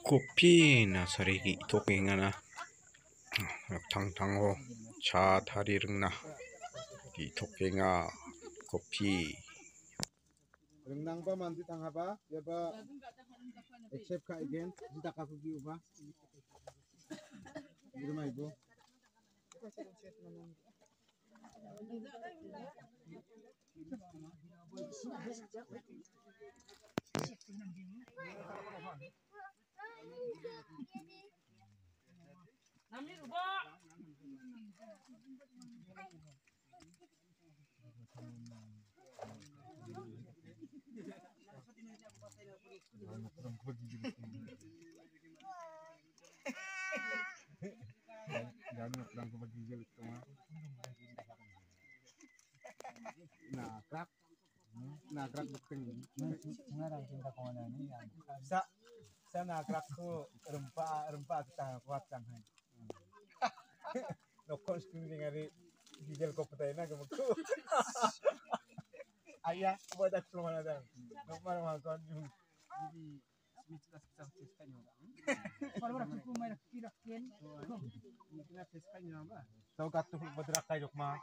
Kopi na sarigi tokenga na tang tango cha tarireng na di tokenga kopi. Renang ba mandi tangha ba ya ba accept ka again kita ka kugi ba di rumah ibu jangan kurang kebagigil itu mah nakrak beting ngarang cinta kemana ini sa nakrak tuh rempah kita kuat kan nokon screen ngari gigil ko patay na gamagko ayah buat aku mana dah nomor makan yung Tahu katu badrak kayo mah